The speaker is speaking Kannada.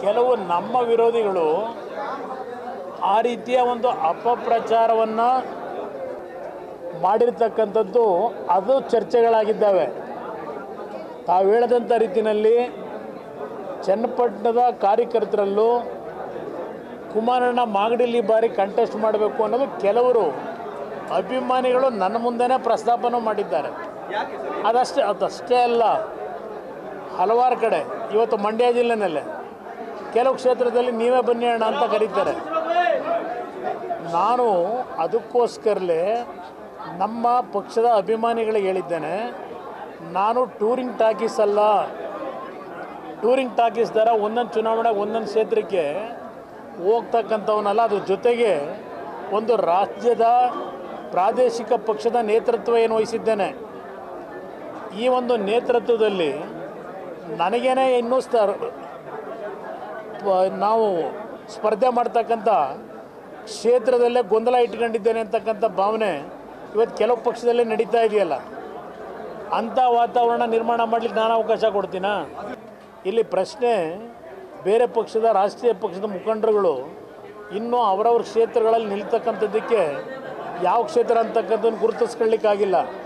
ಕೆಲವು ನಮ್ಮ ವಿರೋಧಿಗಳು ಆ ರೀತಿಯ ಒಂದು ಅಪಪ್ರಚಾರವನ್ನು ಮಾಡಿರ್ತಕ್ಕಂಥದ್ದು ಅದು ಚರ್ಚೆಗಳಾಗಿದ್ದಾವೆ. ತಾವು ಹೇಳಿದಂಥ ರೀತಿಯಲ್ಲಿ ಚನ್ನಪಟ್ಟಣದ ಕಾರ್ಯಕರ್ತರಲ್ಲೂ ಕುಮಾರಣ್ಣ ಮಾಗಡಿಲಿ ಬಾರಿ ಕಂಟೆಸ್ಟ್ ಮಾಡಬೇಕು ಅನ್ನೋದು ಕೆಲವರು ಅಭಿಮಾನಿಗಳು ನನ್ನ ಮುಂದೆನೇ ಪ್ರಸ್ತಾಪನೂ ಮಾಡಿದ್ದಾರೆ. ಅದಷ್ಟೇ ಅಲ್ಲ, ಹಲವಾರು ಕಡೆ ಇವತ್ತು ಮಂಡ್ಯ ಜಿಲ್ಲೆನಲ್ಲೇ ಕೆಲವು ಕ್ಷೇತ್ರದಲ್ಲಿ ನೀವೇ ಬನ್ನಿ ಅಣ್ಣ ಅಂತ ಕರೀತಾರೆ. ನಾನು ಅದಕ್ಕೋಸ್ಕರಲೇ ನಮ್ಮ ಪಕ್ಷದ ಅಭಿಮಾನಿಗಳಿಗೆ ಹೇಳಿದ್ದೇನೆ, ನಾನು ಟೂರಿಂಗ್ ಟಾಕೀಸ್ ಅಲ್ಲ. ಟೂರಿಂಗ್ ಟಾಕೀಸ್ ಥರ ಒಂದೊಂದು ಚುನಾವಣೆಗೆ ಒಂದೊಂದು ಕ್ಷೇತ್ರಕ್ಕೆ ಹೋಗ್ತಕ್ಕಂಥವನ್ನಲ್ಲ. ಅದ್ರ ಜೊತೆಗೆ ಒಂದು ರಾಜ್ಯದ ಪ್ರಾದೇಶಿಕ ಪಕ್ಷದ ನೇತೃತ್ವ ಏನು ವಹಿಸಿದ್ದೇನೆ. ಈ ಒಂದು ನೇತೃತ್ವದಲ್ಲಿ ನನಗೇನೆ ಇನ್ನೂ ನಾವು ಸ್ಪರ್ಧೆ ಮಾಡ್ತಕ್ಕಂಥ ಕ್ಷೇತ್ರದಲ್ಲೇ ಗೊಂದಲ ಇಟ್ಕೊಂಡಿದ್ದೇನೆ ಅಂತಕ್ಕಂಥ ಭಾವನೆ ಇವತ್ತು ಕೆಲವು ಪಕ್ಷದಲ್ಲೇ ನಡೀತಾ ಇದೆಯಲ್ಲ. ಅಂಥ ವಾತಾವರಣ ನಿರ್ಮಾಣ ಮಾಡಲಿಕ್ಕೆ ನಾನು ಅವಕಾಶ ಕೊಡ್ತೀನಾ? ಇಲ್ಲಿ ಪ್ರಶ್ನೆ ಬೇರೆ ಪಕ್ಷದ ರಾಷ್ಟ್ರೀಯ ಪಕ್ಷದ ಮುಖಂಡರುಗಳು ಇನ್ನೂ ಅವರವ್ರ ಕ್ಷೇತ್ರಗಳಲ್ಲಿ ನಿಲ್ತಕ್ಕಂಥದ್ದಕ್ಕೆ ಯಾವ ಕ್ಷೇತ್ರ ಅಂತಕ್ಕಂಥದ್ದನ್ನು ಗುರುತಿಸ್ಕೊಳ್ಳಿಕ್ಕಾಗಿಲ್ಲ.